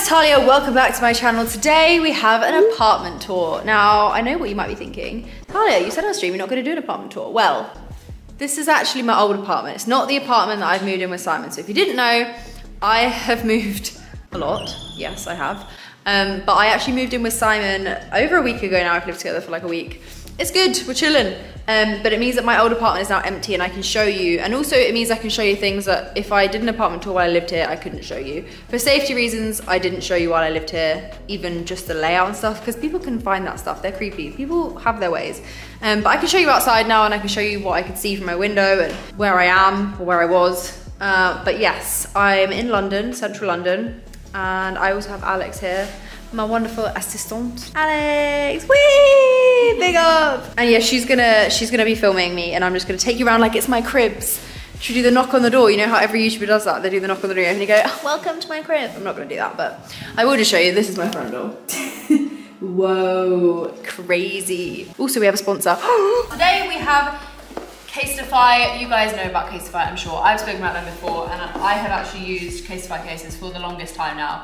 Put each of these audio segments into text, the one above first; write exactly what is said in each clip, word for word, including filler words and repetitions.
Talia, welcome back to my channel. Today we have an apartment tour. Now, I know what you might be thinking. Talia, you said on stream you're not going to do an apartment tour. Well, this is actually my old apartment. It's not the apartment that I've moved in with Simon. So if you didn't know, I have moved a lot. Yes, I have. Um, but I actually moved in with Simon over a week ago now. I've lived together for like a week. It's good, we're chilling. Um, but it means that my old apartment is now empty and I can show you. And also it means I can show you things that if I did an apartment tour while I lived here, I couldn't show you. For safety reasons, I didn't show you while I lived here, even just the layout and stuff, because people can find that stuff, they're creepy. People have their ways. Um, but I can show you outside now and I can show you what I could see from my window and where I am or where I was. Uh, but yes, I'm in London, central London. And I also have Alex here, my wonderful assistant. Alex, whee, big up. And yeah, she's gonna she's gonna be filming me and I'm just gonna take you around like it's my cribs. Should we do the knock on the door? You know how every YouTuber does that? They do the knock on the door and you go, oh, welcome to my crib. I'm not gonna do that, but I will just show you. This is my front door. Whoa, crazy. Also, we have a sponsor. Today we have Casetify. You guys know about Casetify, I'm sure. I've spoken about them before and I have actually used Casetify cases for the longest time now.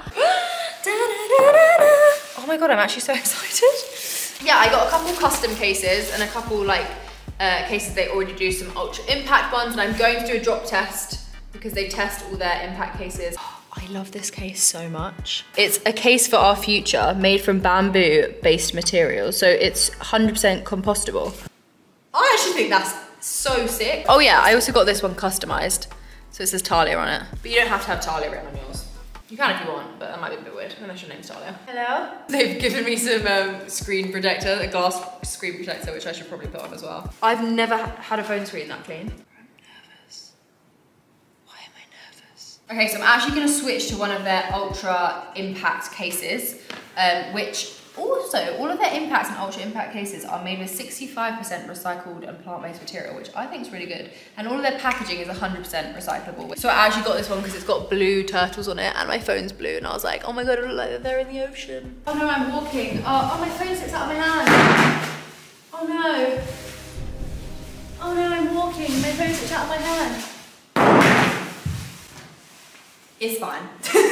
Oh my god, I'm actually so excited. Yeah, I got a couple custom cases and a couple like uh, cases they already do, some ultra impact ones, and I'm going to do a drop test because they test all their impact cases. Oh, I love this case so much. It's a case for our future made from bamboo based materials, so it's one hundred percent compostable. I actually think that's so sick. Oh yeah, I also got this one customized. So it says Talia on it. But you don't have to have Talia written on yours. You can if you want, but that might be a bit weird, unless your name's Talia. Hello? They've given me some um, screen protector, a glass screen protector, which I should probably put on as well. I've never had a phone screen that clean. I'm nervous. Why am I nervous? Okay, so I'm actually gonna switch to one of their ultra impact cases, um, which also, all of their impact and ultra impact cases are made with sixty-five percent recycled and plant-based material, which I think is really good. And all of their packaging is one hundred percent recyclable. So I actually got this one because it's got blue turtles on it and my phone's blue. And I was like, oh my God, it looks like they're in the ocean. Oh no, I'm walking. Oh, oh, my phone sticks out of my hand. Oh no. Oh no, I'm walking. My phone sticks out of my hand. It's fine.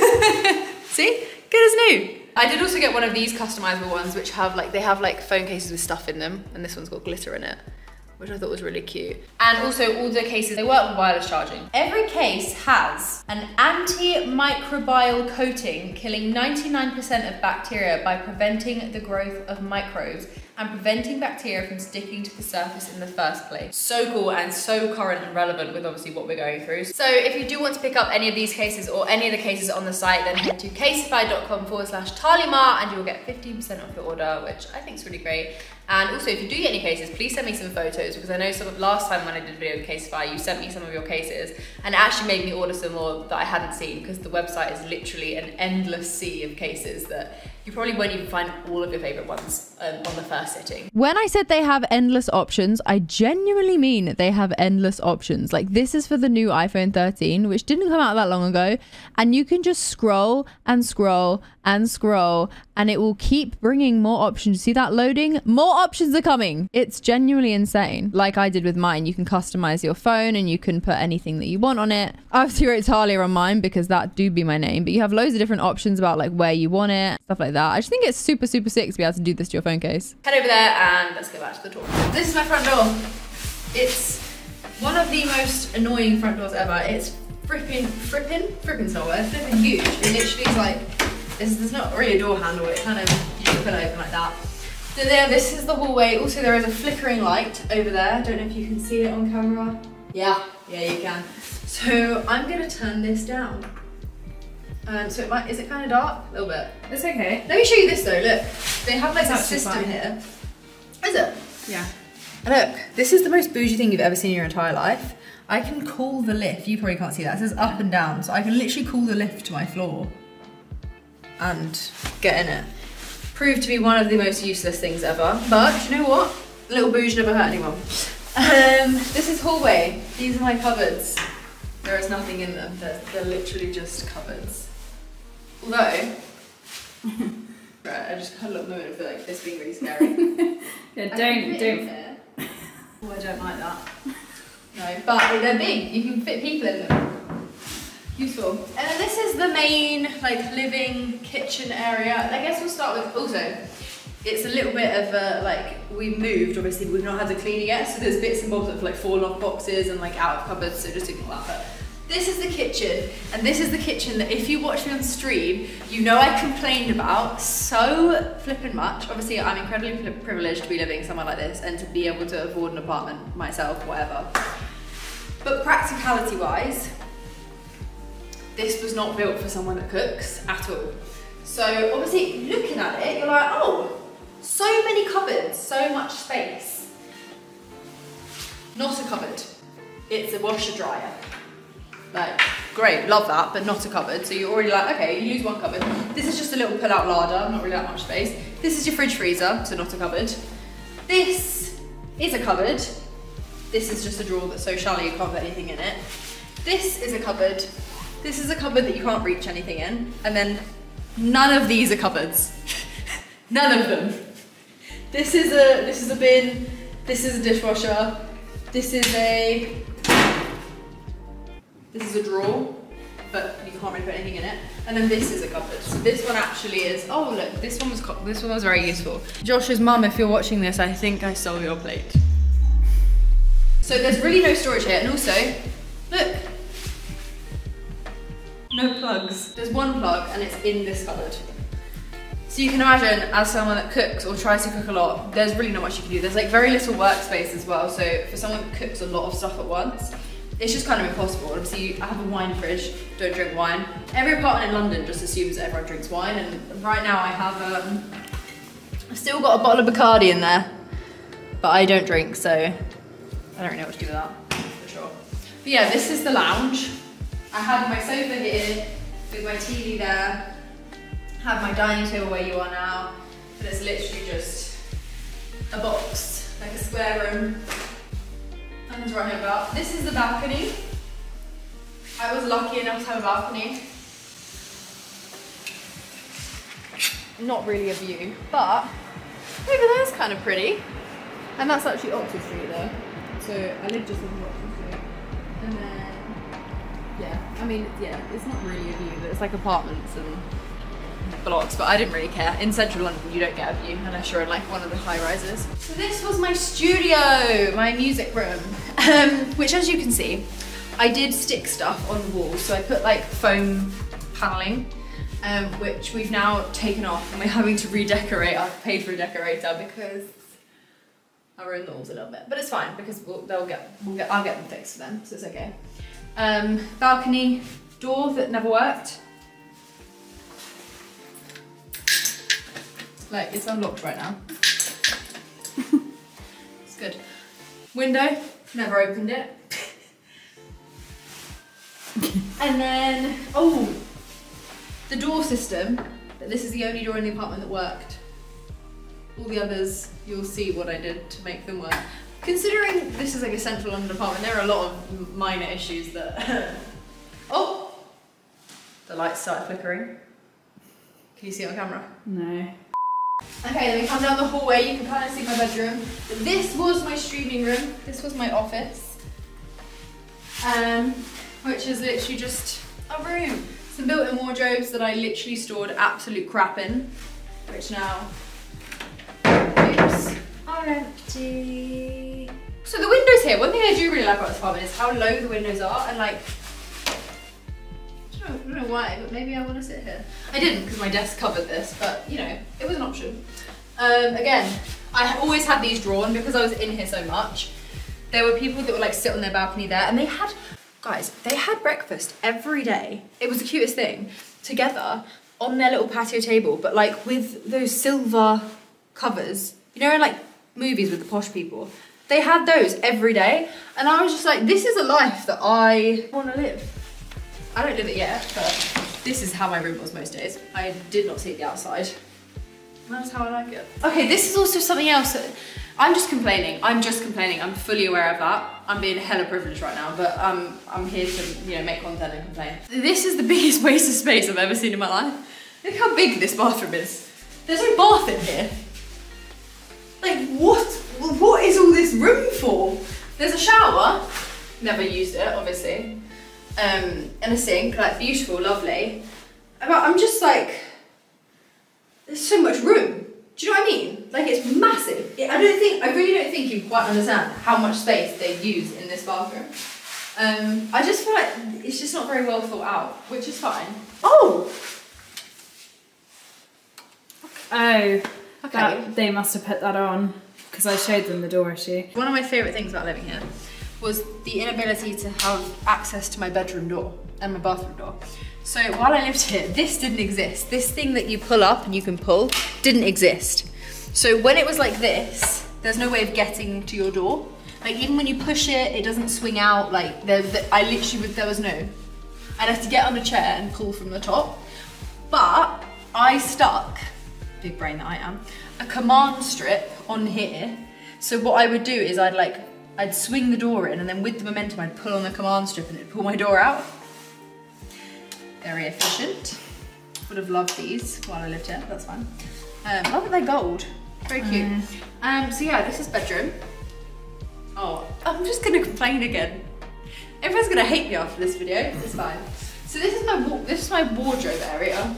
See? Good as new. I did also get one of these customizable ones which have like, they have like phone cases with stuff in them, and this one's got glitter in it, which I thought was really cute. And also all the cases, they work with wireless charging. Every case has an antimicrobial coating killing ninety-nine percent of bacteria by preventing the growth of microbes and preventing bacteria from sticking to the surface in the first place. So cool and so current and relevant with obviously what we're going through. So if you do want to pick up any of these cases or any of the cases on the site, then head to casetify.com forward slash Talima and you will get fifteen percent off your order, which I think is really great. And also if you do get any cases, please send me some photos, because I know some of last time when I did a video with Casetify, you sent me some of your cases and it actually made me order some more that I hadn't seen, because the website is literally an endless sea of cases that you probably won't even find all of your favorite ones um, on the first sitting. When I said they have endless options, I genuinely mean they have endless options. Like, this is for the new iPhone thirteen, which didn't come out that long ago. And you can just scroll and scroll and scroll and it will keep bringing more options. See that loading? More options are coming. It's genuinely insane. Like I did with mine, you can customize your phone and you can put anything that you want on it. I obviously wrote Talia on mine because that do be my name, but you have loads of different options about like where you want it, stuff like that. I just think it's super, super sick to be able to do this to your phone case. Head over there and let's go back to the tour. This is my front door. It's one of the most annoying front doors ever. It's fripping, fripping, fripping's not a word, fripping huge. It literally is like, there's, there's not really a door handle, it kind of, you can pull open like that. So there, this is the hallway. Also there is a flickering light over there. I don't know if you can see it on camera. Yeah, yeah you can. So I'm gonna turn this down. Um, so it might, is it kind of dark? A little bit. It's okay. Let me show you this though, look. They have like a system fine. Here. Is it? Yeah. Look, this is the most bougie thing you've ever seen in your entire life. I can call the lift, you probably can't see that, it says up and down. So I can literally call the lift to my floor and get in it. Proved to be one of the most useless things ever, but you know what? A little bougie never hurt anyone. Um, this is hallway. These are my cupboards. There is nothing in them, they're, they're literally just cupboards. Although, right, I just had a little moment of like this being really scary. Yeah, don't, don't. Oh, I don't like that. No, but they're big, you can fit people in them. useful. And then this is the main like living kitchen area. I guess we'll start with also, it's a little bit of a, like, we've moved, obviously, but we've not had the cleaning yet, so there's bits and bobs of like fallen off boxes and like out of cupboards, so just ignore that. But this is the kitchen, and this is the kitchen that if you watch me on stream, you know I complained about so flippin' much. Obviously, I'm incredibly privileged to be living somewhere like this and to be able to afford an apartment myself, whatever. But practicality-wise, this was not built for someone that cooks at all. So obviously, looking at it, you're like, oh, so many cupboards, so much space. Not a cupboard, it's a washer dryer. Like, great, love that, but not a cupboard. So you're already like, okay, you use one cupboard. This is just a little pull-out larder, not really that much space. This is your fridge freezer, so not a cupboard. This is a cupboard. This is just a drawer that's so shallow you can't put anything in it. This is a cupboard. This is a cupboard that you can't reach anything in. And then none of these are cupboards. None of them. This is a this is a bin. This is a dishwasher. This is a this is a drawer, but you can't really put anything in it. And then this is a cupboard. So this one actually is. Oh look, this one was this one was very useful. Josh's mum, if you're watching this, I think I stole your plate. So there's really no storage here, and also look, no plugs. There's one plug, and it's in this cupboard. So you can imagine, as someone that cooks or tries to cook a lot, there's really not much you can do. There's like very little workspace as well. So for someone that cooks a lot of stuff at once, it's just kind of impossible. Obviously, I have a wine fridge, don't drink wine. Every apartment in London just assumes that everyone drinks wine, and right now I have, um, I've still got a bottle of Bacardi in there, but I don't drink, so I don't really know what to do with that, for sure. But yeah, this is the lounge. I have my sofa here, with my T V there, have my dining table where you are now, but it's literally just a box, like a square room. Nothing to write about. This is the balcony. I was lucky enough to have a balcony. Not really a view, but over there's kind of pretty. And that's actually Oxford Street though. So I live just on Oxford Street. And then, yeah, I mean, yeah, it's not really a view, but it's like apartments and blocks, but I didn't really care. In central London, you don't get a view unless you're in like one of the high rises. So this was my studio, my music room, um, which as you can see, I did stick stuff on the walls. So I put like foam paneling, um, which we've now taken off and we're having to redecorate. I've paid for a decorator because I ruined the walls a little bit, but it's fine because we'll, they'll get, we'll get, I'll get them fixed for them, so it's okay. Um, balcony door that never worked. Like, it's unlocked right now. It's good. Window, never opened it. And then, oh, the door system, but this is the only door in the apartment that worked. All the others, you'll see what I did to make them work. Considering this is like a central London apartment, there are a lot of minor issues that... Oh! The lights started flickering. Can you see it on camera? No. Okay, then we come down the hallway, you can kind of see my bedroom. This was my streaming room, this was my office. Um, which is literally just a room. Some built-in wardrobes that I literally stored absolute crap in, which now, oops, are empty. So the windows here, one thing I do really like about this apartment is how low the windows are, and like, I don't know why, but maybe I want to sit here. I didn't because my desk covered this, but you know, it was an option. Um, again, I always had these drawn because I was in here so much. There were people that would like sit on their balcony there, and they had, guys, they had breakfast every day. It was the cutest thing, together on their little patio table, but like with those silver covers, you know, in like movies with the posh people. They had those every day, and I was just like, this is a life that I want to live. I don't live it yet, but this is how my room was most days. I did not see the outside. That's how I like it. Okay, this is also something else. That, I'm just complaining. I'm just complaining. I'm fully aware of that. I'm being hella privileged right now, but um, I'm here to, you know, make content and complain. This is the biggest waste of space I've ever seen in my life. Look how big this bathroom is. There's no bath in here. Like, what? What is all this room for? There's a shower. Never used it, obviously. um, and a sink, like beautiful, lovely. But I'm just like, there's so much room. Do you know what I mean? Like it's massive. I don't think, I really don't think you quite understand how much space they use in this bathroom. Um, I just feel like it's just not very well thought out, which is fine. Oh! Oh, okay. That, they must have put that on because I showed them the door issue. One of my favourite things about living here was the inability to have access to my bedroom door and my bathroom door. So while I lived here, this didn't exist. This thing that you pull up and you can pull didn't exist. So when it was like this, there's no way of getting to your door. Like even when you push it, it doesn't swing out. Like there, there, I literally, there was no, I'd have to get on a chair and pull from the top. But I stuck, big brain that I am, a command strip on here. So what I would do is I'd like, I'd swing the door in and then with the momentum I'd pull on the command strip and it'd pull my door out. Very efficient. Would have loved these while I lived here, that's fine. Um, love that they're gold, very cute. Mm. Um, so yeah, this is bedroom. Oh, I'm just gonna complain again. Everyone's gonna hate me after this video, it's fine. So this is my, this is my wardrobe area.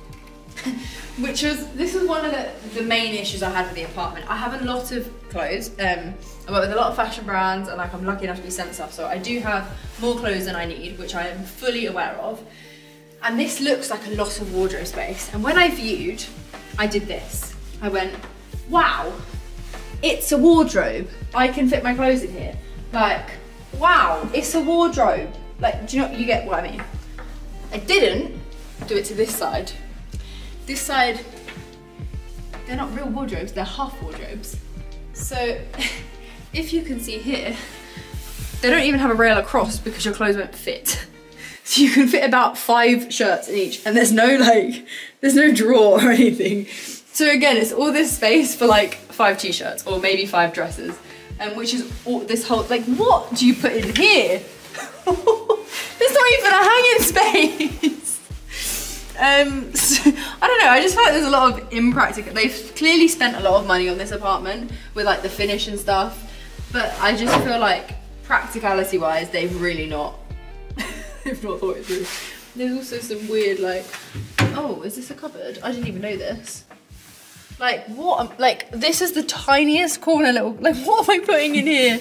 Which was, this was one of the, the main issues I had with the apartment. I have a lot of clothes. Um, I work with a lot of fashion brands and like I'm lucky enough to be sent stuff. So I do have more clothes than I need, which I am fully aware of. And this looks like a lot of wardrobe space. And when I viewed, I did this. I went, wow, it's a wardrobe. I can fit my clothes in here. Like, wow, it's a wardrobe. Like, do you know, you get what I mean? I didn't do it to this side. This side, they're not real wardrobes, they're half wardrobes. So, if you can see here, they don't even have a rail across because your clothes won't fit. So you can fit about five shirts in each and there's no like, there's no drawer or anything. So again, it's all this space for like five t-shirts or maybe five dresses. Um, which is all this whole, like what do you put in here? There's not even a hanging space. Um, so, I don't know, I just feel like there's a lot of impractical, they've clearly spent a lot of money on this apartment with like the finish and stuff, but I just feel like practicality wise, they've really not, they've not thought it through. There's also some weird like, oh, is this a cupboard? I didn't even know this. Like what, like this is the tiniest corner little, like what am I putting in here?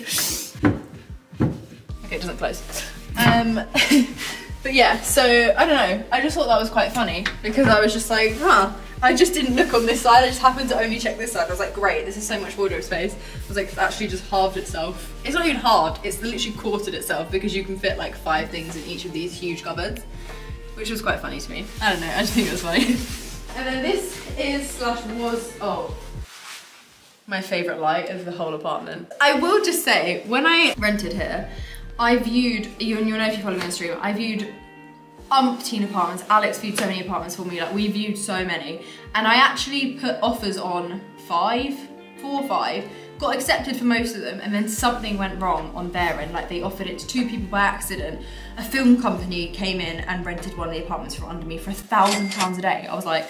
Okay, it doesn't close. Um, But yeah, so I don't know, I just thought that was quite funny because I was just like, huh, I just didn't look on this side, I just happened to only check this side. I was like, great, this is so much wardrobe space. I was like, it's actually just halved itself. It's not even halved, it's literally quartered itself because you can fit like five things in each of these huge cupboards, which was quite funny to me. I don't know, I just think it was funny. And then this is slash was, oh, my favourite light of the whole apartment. I will just say, when I rented here, I viewed, you and you'll know if you follow me on stream, I viewed umpteen apartments. Alex viewed so many apartments for me, like we viewed so many. And I actually put offers on five, four or five, got accepted for most of them, and then something went wrong on their end. Like they offered it to two people by accident. A film company came in and rented one of the apartments from under me for a thousand pounds a day. I was like,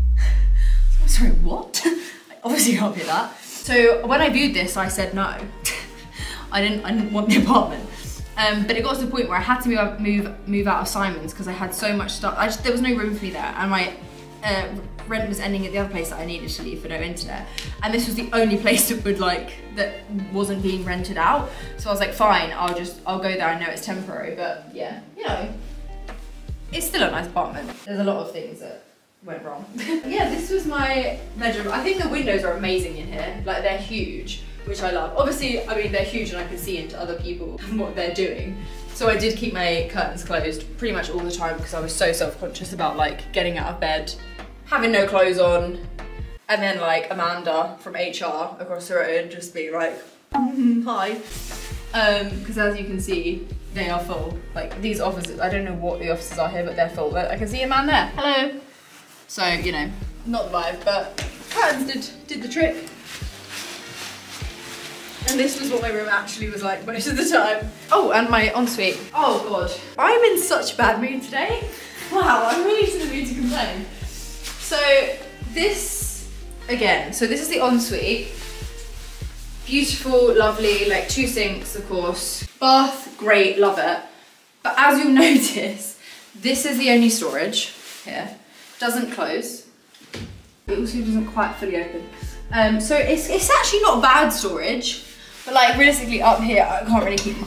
sorry, what? I obviously can't pay that. So when I viewed this, I said no. I didn't, I didn't want the apartment. Um, but it got to the point where I had to move out, move, move out of Simon's because I had so much stuff. I just, there was no room for me there, and my uh, rent was ending at the other place that I needed to leave for no internet. And this was the only place that would like that wasn't being rented out. So I was like, fine, I'll just I'll go there. I know it's temporary, but yeah, you know, it's still a nice apartment. There's a lot of things that went wrong. Yeah, this was my bedroom. I think the windows are amazing in here. Like they're huge, which I love. Obviously, I mean, they're huge and I can see into other people and what they're doing. So I did keep my curtains closed pretty much all the time because I was so self-conscious about like getting out of bed, having no clothes on, and then like Amanda from H R across the road just being like, hi. Um, because as you can see, they are full. Like these offices, I don't know what the offices are here, but they're full. I can see a man there, hello. So, you know, not the vibe, but curtains did, did the trick. And this was what my room actually was like most of the time. Oh, and my ensuite. Oh God, I'm in such a bad mood today. Wow, I'm really in the mood to complain. So this, again, so this is the ensuite. Beautiful, lovely, like two sinks, of course. Bath, great, love it. But as you'll notice, this is the only storage here. Doesn't close. It also doesn't quite fully open. Um, so it's, it's actually not bad storage, but like realistically up here, I can't really keep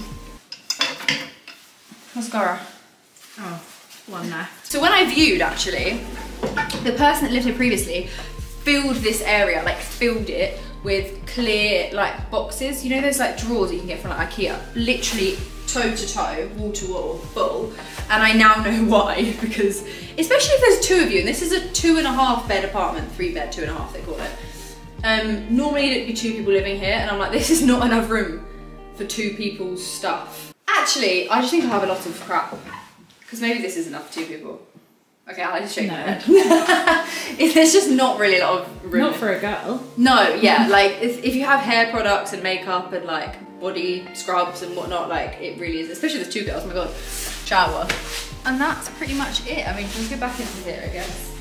mascara. Oh, one left. So when I viewed, actually, the person that lived here previously filled this area, like filled it with clear like boxes. You know those like drawers that you can get from like IKEA? Literally toe to toe, wall to wall, full. And I now know why, because especially if there's two of you, and this is a two and a half bed apartment, three bed, two and a half they call it. Um, normally it'd be two people living here, and I'm like, this is not enough room for two people's stuff. Actually, I just think I have a lot of crap, because maybe this is enough for two people. Okay, I'll just shake No. my head. There's just not really a lot of room. Not for a girl. No, yeah, like if, if you have hair products and makeup and like body scrubs and whatnot, like it really is, especially the two girls, oh my god, shower. And that's pretty much it. I mean, let's go back into here, I guess.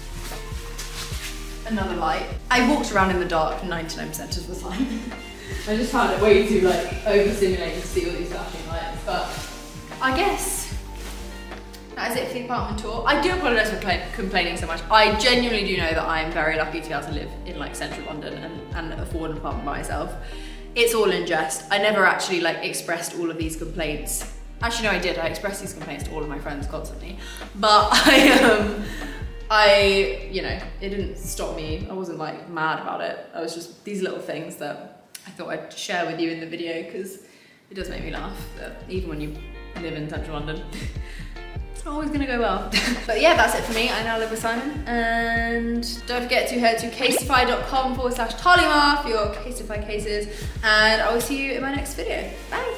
Another light. I walked around in the dark ninety-nine percent of the time. I just found it way too like overstimulating to see all these flashing lights, but I guess that is it for the apartment tour. I do apologise for compla complaining so much. I genuinely do know that I am very lucky to be able to live in like central London and, and afford an apartment by myself. It's all in jest. I never actually like expressed all of these complaints. Actually, no, I did. I expressed these complaints to all of my friends constantly. But I, um, I, you know, it didn't stop me. I wasn't like mad about it. I was just these little things that I thought I'd share with you in the video because it does make me laugh that even when you live in central London, it's not always gonna go well. But yeah, that's it for me. I now live with Simon. And don't forget to head to casetify.com forward slash Talia for your Casetify cases. And I will see you in my next video. Bye.